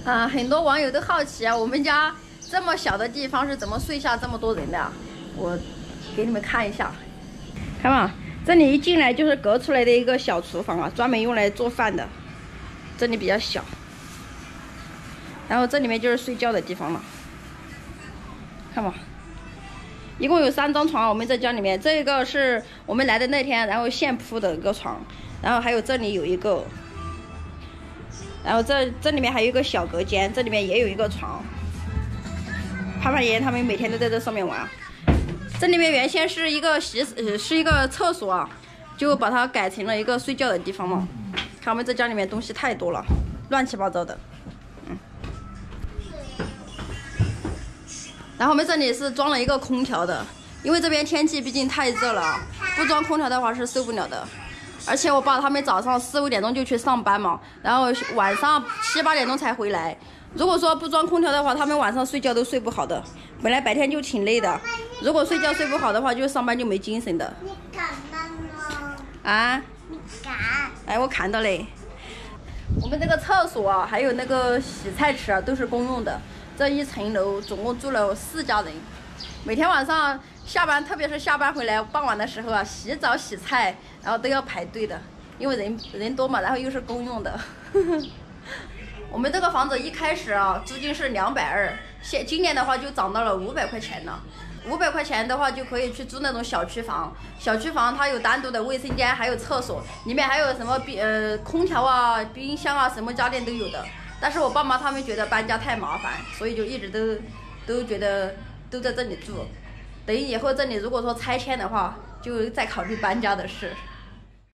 很多网友都好奇啊，我们家这么小的地方是怎么睡下这么多人的啊？我给你们看一下，看嘛，这里一进来就是隔出来的一个小厨房啊，专门用来做饭的。这里比较小，然后这里面就是睡觉的地方了，看嘛。一共有3张床，我们在家里面，这个是我们来的那天，然后现铺的一个床，然后还有这里有一个，然后这里面还有一个小隔间，这里面也有一个床。潘潘爷爷他们每天都在这上面玩。这里面原先是一个是一个厕所啊，就把它改成了一个睡觉的地方嘛。看我们这家里面东西太多了，乱七八糟的。然后我们这里是装了一个空调的，因为这边天气毕竟太热了，不装空调的话是受不了的。而且我爸他们早上4、5点钟就去上班嘛，然后晚上7、8点钟才回来。如果说不装空调的话，他们晚上睡觉都睡不好的。本来白天就挺累的，如果睡觉睡不好的话，就上班就没精神的。 你看吗？ 啊？ 你看？ 哎，我看到嘞。我们这个厕所啊，还有那个洗菜池啊，都是公用的。这一层楼总共住了4家人，每天晚上下班，特别是下班回来傍晚的时候啊，洗澡洗菜，然后都要排队的，因为人多嘛，然后又是公用的。我们这个房子一开始啊，租金是220，今年的话就涨到了500块钱了。500块钱的话就可以去租那种小区房，小区房它有单独的卫生间，还有厕所，里面还有什么空调啊、冰箱啊，什么家电都有的。但是我爸妈他们觉得搬家太麻烦，所以就一直都觉得都在这里住。等以后这里如果说拆迁的话，就再考虑搬家的事。